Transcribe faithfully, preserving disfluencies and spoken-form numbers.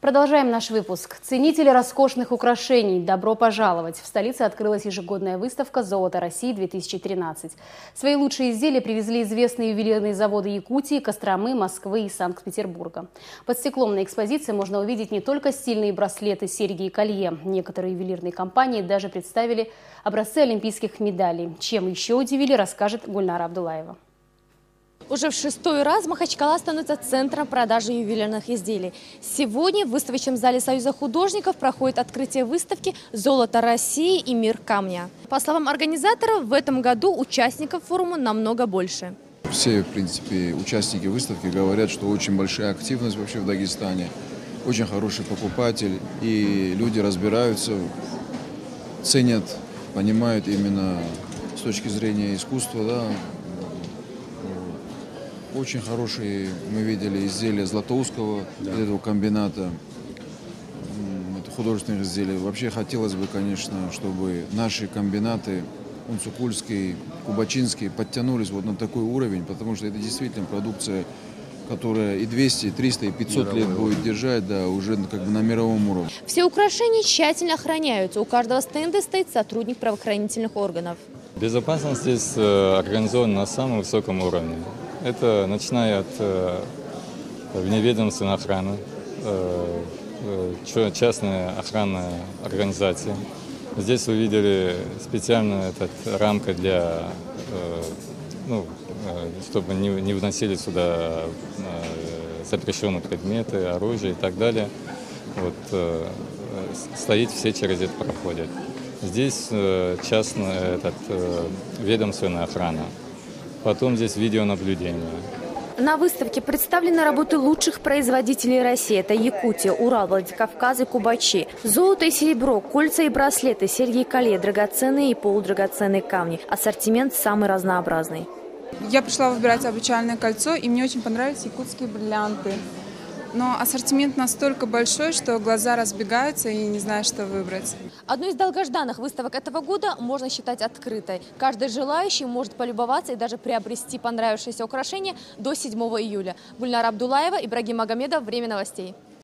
Продолжаем наш выпуск. Ценители роскошных украшений, добро пожаловать! В столице открылась ежегодная выставка «Золото России-две тысячи тринадцать». Свои лучшие изделия привезли известные ювелирные заводы Якутии, Костромы, Москвы и Санкт-Петербурга. Под стеклом на экспозиции можно увидеть не только стильные браслеты, серьги и колье. Некоторые ювелирные компании даже представили образцы олимпийских медалей. Чем еще удивили, расскажет Гульнара Абдулаева. Уже в шестой раз Махачкала становится центром продажи ювелирных изделий. Сегодня в выставочном зале Союза художников проходит открытие выставки «Золото России и мир камня». По словам организаторов, в этом году участников форума намного больше. Все, в принципе, участники выставки говорят, что очень большая активность вообще в Дагестане, очень хороший покупатель, и люди разбираются, ценят, понимают именно с точки зрения искусства, да. Очень хорошие мы видели изделия Златоустского, да, этого комбината, это художественных изделий. Вообще хотелось бы, конечно, чтобы наши комбинаты Унцукульский, Кубачинский подтянулись вот на такой уровень, потому что это действительно продукция, которая и двести, и триста, и пятьсот лет будет держать, да, уже как бы на мировом уровне. Все украшения тщательно охраняются. У каждого стенда стоит сотрудник правоохранительных органов. Безопасность здесь организована на самом высоком уровне. Это начиная от э, вневедомственной охраны, э, э, частная охранная организация. Здесь вы видели специально этот, рамка для, э, ну, э, чтобы не, не вносили сюда э, запрещенные предметы, оружие и так далее. Вот, э, стоит, все через это проходят. Здесь э, частная, этот, э, ведомственная охрана. Потом здесь видеонаблюдение. На выставке представлены работы лучших производителей России. Это Якутия, Урал, Владикавказ и Кубачи. Золото и серебро, кольца и браслеты, серьги и колье, драгоценные и полудрагоценные камни. Ассортимент самый разнообразный. Я пришла выбирать обручальное кольцо, и мне очень понравились якутские бриллианты. Но ассортимент настолько большой, что глаза разбегаются и не знаю, что выбрать. Одну из долгожданных выставок этого года можно считать открытой. Каждый желающий может полюбоваться и даже приобрести понравившееся украшение до седьмого июля. Гульнара Абдулаева, Ибрагим Магомедов. Время новостей.